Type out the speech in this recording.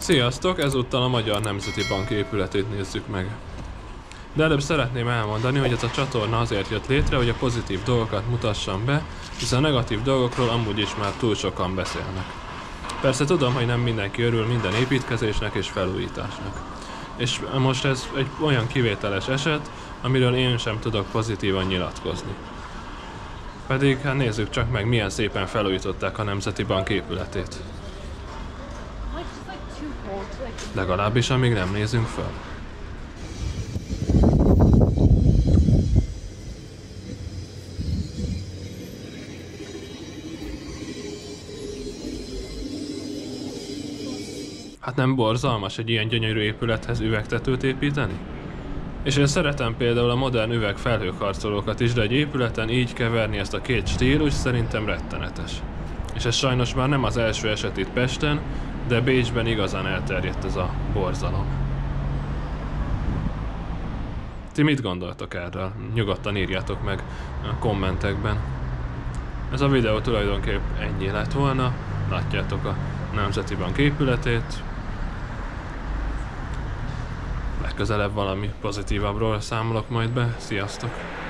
Sziasztok! Ezúttal a Magyar Nemzeti Bank épületét nézzük meg. De előbb szeretném elmondani, hogy ez a csatorna azért jött létre, hogy a pozitív dolgokat mutassam be, hiszen a negatív dolgokról amúgy is már túl sokan beszélnek. Persze tudom, hogy nem mindenki örül minden építkezésnek és felújításnak. És most ez egy olyan kivételes eset, amiről én sem tudok pozitívan nyilatkozni. Pedig hát nézzük csak meg, milyen szépen felújították a Nemzeti Bank épületét. Legalábbis amíg nem nézünk föl. Hát nem borzalmas egy ilyen gyönyörű épülethez üvegtetőt építeni? És én szeretem például a modern üvegfelhőkarcolókat is, de egy épületen így keverni ezt a két stílus szerintem rettenetes. És ez sajnos már nem az első eset itt Pesten, de Bécsben igazán elterjedt ez a borzalom. Ti mit gondoltok erről? Nyugodtan írjátok meg a kommentekben. Ez a videó tulajdonképp ennyi lett volna. Látjátok a Nemzeti Bank épületét. Legközelebb valami pozitívabbról számolok majd be. Sziasztok!